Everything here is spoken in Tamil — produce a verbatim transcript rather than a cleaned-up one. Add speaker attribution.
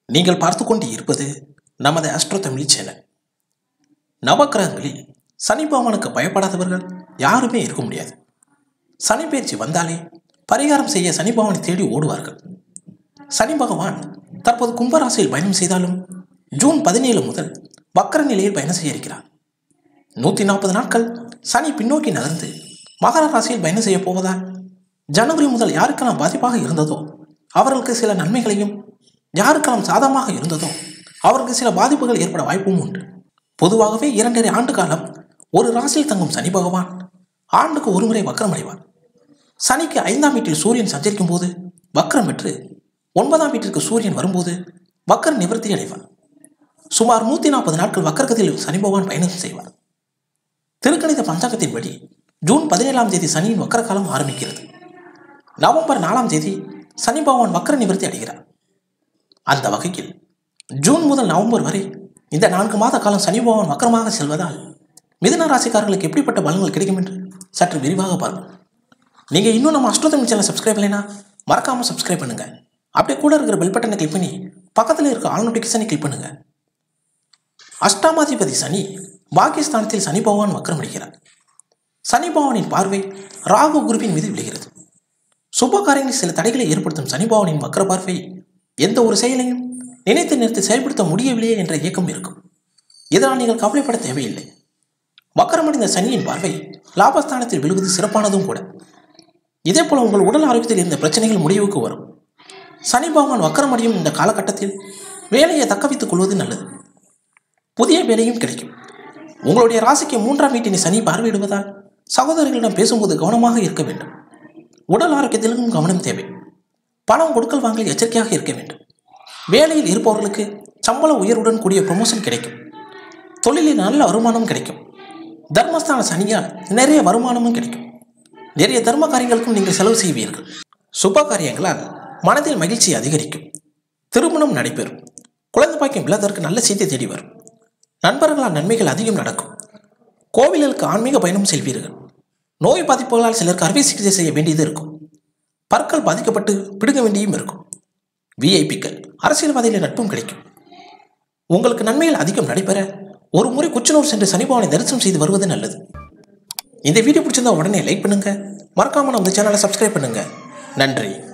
Speaker 1: நீங்கள் பார்த்து கொண்டு இருப்பது நமது ஆஸ்ட்ரோ தமிழ் சேனல். நவக்கிரகங்களில் சனி பகவானுக்கு பயப்படாதவர்கள் யாருமே இருக்க முடியாது. சனி பயிற்சி வந்தாலே பரிகாரம் செய்ய சனி பகவானை தேடி ஓடுவார்கள். சனி பகவான் தற்போது கும்பராசியில் பயணம் செய்தாலும் ஜூன் பதினேழு முதல் வக்கர நிலையில் பயணம் செய்ய இருக்கிறார். நூற்றி நாற்பது நாட்கள் சனி பின்னோக்கி நகர்ந்து மகர ராசியில் பயணம் செய்ய போவதால் ஜனவரி முதல் யாருக்கெல்லாம் பாதிப்பாக இருந்ததோ அவர்களுக்கு சில நன்மைகளையும், யாருக்கெல்லாம் சாதகமாக இருந்ததோ அவருக்கு சில பாதிப்புகள் ஏற்பட வாய்ப்பும் உண்டு. பொதுவாகவே இரண்டரை ஆண்டு காலம் ஒரு ராசியில் தங்கும் சனி பகவான் ஆண்டுக்கு ஒரு முறை வக்கரம் அடைவார். சனிக்கு ஐந்தாம் வீட்டில் சூரியன் சஞ்சரிக்கும் போது வக்கரம் பெற்று ஒன்பதாம் வீட்டிற்கு சூரியன் வரும்போது வக்கர நிவர்த்தி அடைவார். சுமார் நூற்றி நாற்பது நாட்கள் வக்கரகத்தில் சனி பகவான் பயணம் செய்வார். திருக்கணித பஞ்சாங்கத்தின்படி ஜூன் பதினேழாம் தேதி சனியின் வக்கர காலம் ஆரம்பிக்கிறது. நவம்பர் நாலாம் தேதி சனி பகவான் வக்கர நிவர்த்தி அடைகிறார். அந்த வகையில் ஜூன் முதல் நவம்பர் வரை இந்த நான்கு மாத காலம் சனி பகவான் வக்கரமாக செல்வதால் மிதுன ராசிக்காரர்களுக்கு எப்படிப்பட்ட பலன்கள் கிடைக்கும் என்று சற்று விரிவாக பார்ப்போம். நீங்கள் இன்னும் நம்ம ஆஸ்ட்ரோ தமிழ் சேனல் சப்ஸ்கிரைப் பண்ணலைன்னா மறக்காமல் சப்ஸ்கிரைப் பண்ணுங்க. அப்படியே கூட இருக்கிற பெல் பட்டனை கிளிக் பண்ணி பக்கத்தில் இருக்க ஆல் நோட்டிஃபிகேஷனை கிளிக் பண்ணுங்க. அஷ்டமாதிபதி சனி பாகிஸ்தானத்தில் சனி பகவான் வக்கரம் அடைகிறார். சனி பகவானின் பார்வை ராகு குருவின் மீது விழுகிறது. சுப காரியங்களில் சில தடைகளை ஏற்படுத்தும் சனி பகவானின் வக்கர பார்வை எந்த ஒரு செயலையும் நினைத்து நிறுத்தி செயல்படுத்த முடியவில்லையே என்ற இயக்கம் இருக்கும். இதனால் நீங்கள் கவலைப்பட தேவையில்லை. வக்கரமடைந்த சனியின் பார்வை லாபஸ்தானத்தில் விழுவது சிறப்பானதும் கூட. இதே போல உங்கள் உடல் ஆரோக்கியத்தில் இருந்த பிரச்சனைகள் முடிவுக்கு வரும். சனி பகவான் வக்கரமடையும் இந்த காலகட்டத்தில் வேலையை தக்க வைத்துக் கொள்வது நல்லது. புதிய வேலையும் கிடைக்கும். உங்களுடைய ராசிக்கு மூன்றாம் வீட்டினை சனி பார்வையிடுவதால் சகோதரர்களிடம் பேசும்போது கவனமாக இருக்க வேண்டும். உடல் ஆரோக்கியத்திலும் கவனம் தேவை. பணம் கொடுக்கல் வாங்கல் எச்சரிக்கையாக இருக்க வேண்டும். வேலையில் இருப்பவர்களுக்கு சம்பள உயர்வுடன் கூடிய ப்ரமோஷன் கிடைக்கும். தொழிலில் நல்ல வருமானம் கிடைக்கும். தர்மஸ்தான சனியால் நிறைய வருமானமும் கிடைக்கும். நிறைய தர்ம காரியங்களுக்கும் நீங்கள் செலவு செய்வீர்கள். சுப காரியங்களால் மனதில் மகிழ்ச்சி அதிகரிக்கும். திருமணம் நடைபெறும். குழந்தை பாக்கியம் இல்லாததற்கு நல்ல செய்தி தேடி வரும். நண்பர்களால் நன்மைகள் அதிகம் நடக்கும். கோவில்களுக்கு ஆன்மீக பயணம் செல்வீர்கள். நோய் பாதிப்புகளால் சிலருக்கு அறுவை சிகிச்சை செய்ய வேண்டியது இருக்கும். பற்கள் பாதிக்கப்பட்டு பிடுங்க வேண்டியும் இருக்கும். விஐபிக்கள் அரசியல்வாதிகளின் நட்பும் கிடைக்கும். உங்களுக்கு நன்மைகள் அதிகம் நடைபெற ஒரு முறை குச்சனூர் சென்று சனி பகவானை தரிசனம் செய்து வருவது நல்லது. இந்த வீடியோ பிடிச்சிருந்தா உடனே லைக் பண்ணுங்க. மறக்காம நம்ம சேனலை சப்ஸ்கிரைப் பண்ணுங்க. நன்றி.